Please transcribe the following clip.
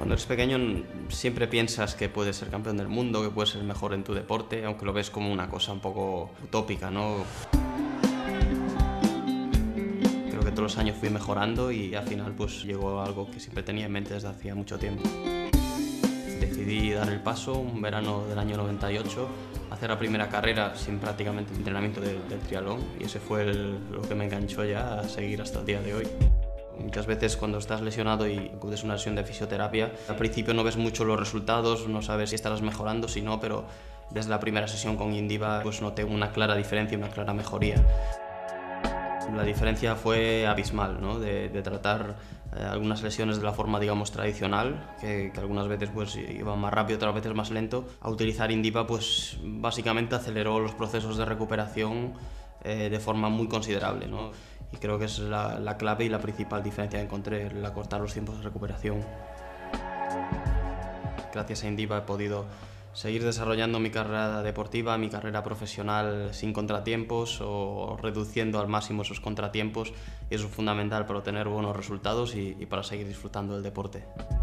Cuando eres pequeño siempre piensas que puedes ser campeón del mundo, que puedes ser mejor en tu deporte, aunque lo ves como una cosa un poco utópica, ¿no? Creo que todos los años fui mejorando y al final pues llegó algo que siempre tenía en mente desde hacía mucho tiempo. Decidí dar el paso un verano del año 98, hacer la primera carrera sin prácticamente entrenamiento del triatlón, y ese fue lo que me enganchó ya a seguir hasta el día de hoy. Muchas veces cuando estás lesionado y acudes a una sesión de fisioterapia, al principio no ves mucho los resultados, no sabes si estarás mejorando, si no, pero desde la primera sesión con Indiva pues noté una clara diferencia, una clara mejoría. La diferencia fue abismal, ¿no? de tratar algunas lesiones de la forma, digamos, tradicional, que algunas veces pues, iba más rápido, otras veces más lento, a utilizar Indiva, pues básicamente aceleró los procesos de recuperación de forma muy considerable, ¿no? Y creo que es la clave y la principal diferencia que encontré, el acortar los tiempos de recuperación. Gracias a Indiva he podido seguir desarrollando mi carrera deportiva, mi carrera profesional sin contratiempos o reduciendo al máximo esos contratiempos, y eso es fundamental para obtener buenos resultados y para seguir disfrutando del deporte.